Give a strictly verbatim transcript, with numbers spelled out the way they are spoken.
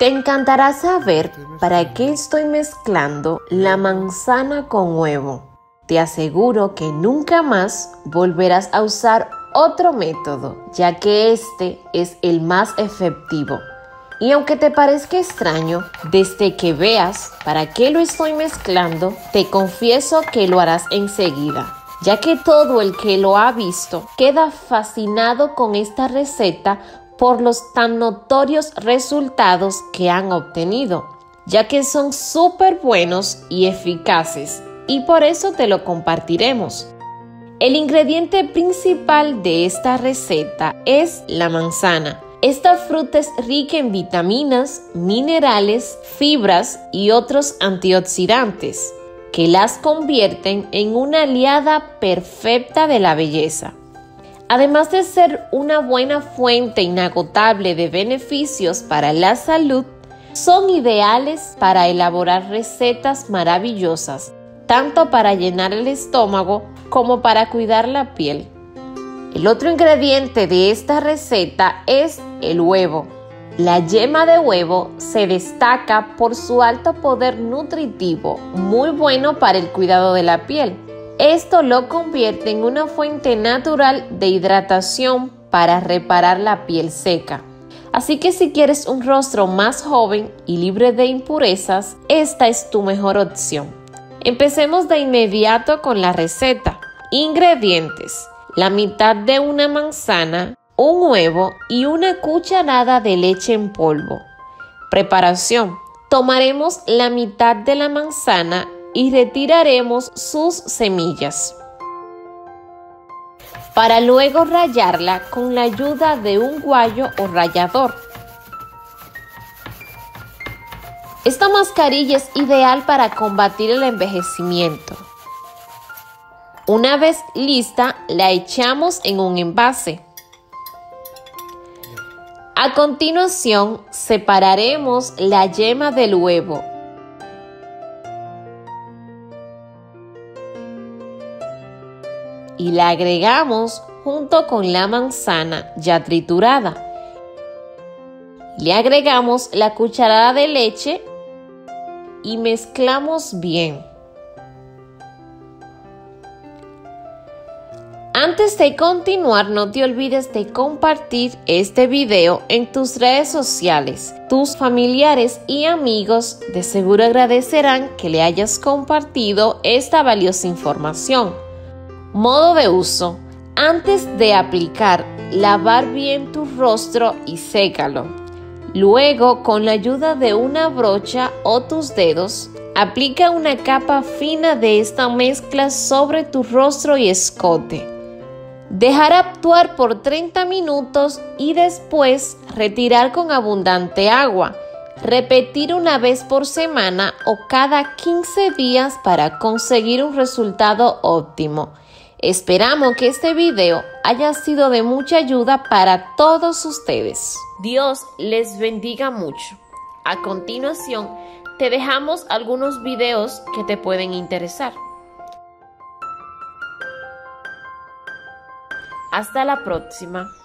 Te encantará saber para qué estoy mezclando la manzana con huevo. Te aseguro que nunca más volverás a usar otro método, ya que este es el más efectivo. Y aunque te parezca extraño, desde que veas para qué lo estoy mezclando, te confieso que lo harás enseguida, ya que todo el que lo ha visto queda fascinado con esta receta por los tan notorios resultados que han obtenido, ya que son súper buenos y eficaces, y por eso te lo compartiremos. El ingrediente principal de esta receta es la manzana. Esta fruta es rica en vitaminas, minerales, fibras y otros antioxidantes, que las convierten en una aliada perfecta de la belleza. Además de ser una buena fuente inagotable de beneficios para la salud, son ideales para elaborar recetas maravillosas, tanto para llenar el estómago como para cuidar la piel. El otro ingrediente de esta receta es el huevo. La yema de huevo se destaca por su alto poder nutritivo, muy bueno para el cuidado de la piel. Esto lo convierte en una fuente natural de hidratación para reparar la piel seca. Así que si quieres un rostro más joven y libre de impurezas, esta es tu mejor opción. Empecemos de inmediato con la receta. Ingredientes: la mitad de una manzana, un huevo y una cucharada de leche en polvo. Preparación: tomaremos la mitad de la manzana y retiraremos sus semillas, para luego rallarla con la ayuda de un guayo o rallador. Esta mascarilla es ideal para combatir el envejecimiento. Una vez lista, la echamos en un envase. A continuación, separaremos la yema del huevo. Y la agregamos junto con la manzana ya triturada. Le agregamos la cucharada de leche y mezclamos bien. Antes de continuar, no te olvides de compartir este video en tus redes sociales. Tus familiares y amigos de seguro agradecerán que le hayas compartido esta valiosa información. Modo de uso: antes de aplicar, lavar bien tu rostro y sécalo. Luego, con la ayuda de una brocha o tus dedos, aplica una capa fina de esta mezcla sobre tu rostro y escote. Dejar actuar por treinta minutos y después retirar con abundante agua. Repetir una vez por semana o cada quince días para conseguir un resultado óptimo. Esperamos que este video haya sido de mucha ayuda para todos ustedes. Dios les bendiga mucho. A continuación, te dejamos algunos videos que te pueden interesar. Hasta la próxima.